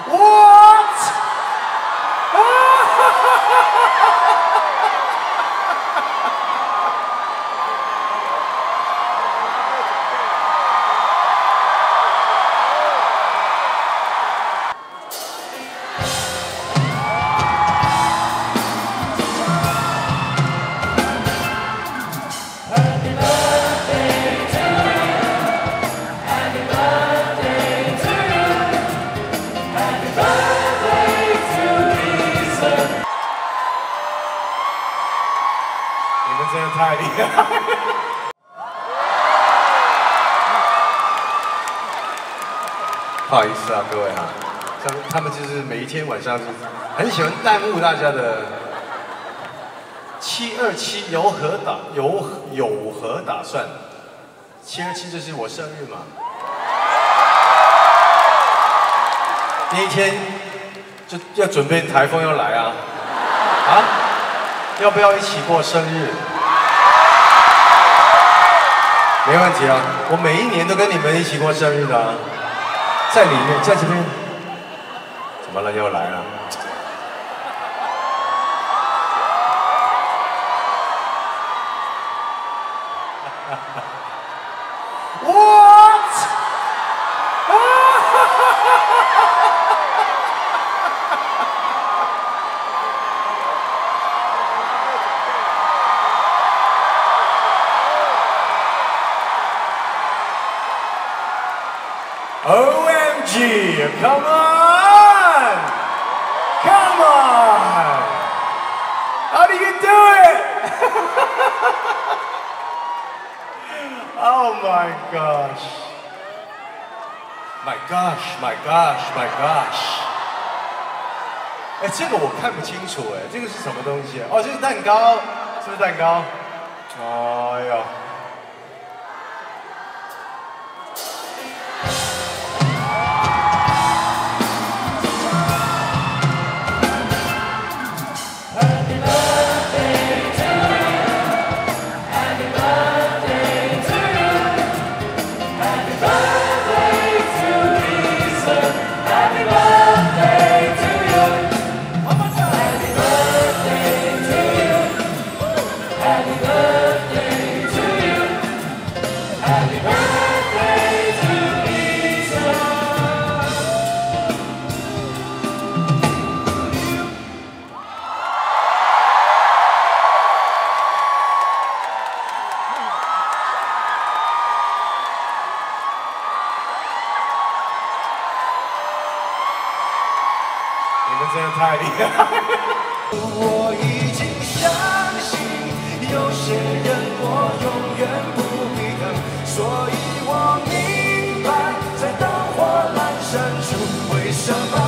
What？ 你们真的太厉害了！不好意思啊，各位哈，他们就是每一天晚上就是很喜欢耽误大家的727有何打算？727就是我生日嘛，那一天就要准备台风要来啊，要不要一起过生日？没问题啊，我每一年都跟你们一起过生日的啊，在里面，在这边，怎么了？又来了。What？ OMG! Come on! Come on! How do you do it? Oh my gosh! My gosh! My gosh! My gosh! 哎，这个我看不清楚哎，这个是什么东西？哦，这是蛋糕，是不是蛋糕？哎呀！ 你们真的太厉害了！我已经相信，有些人我永远不必等，所以我明白，在灯火阑珊处，为什么？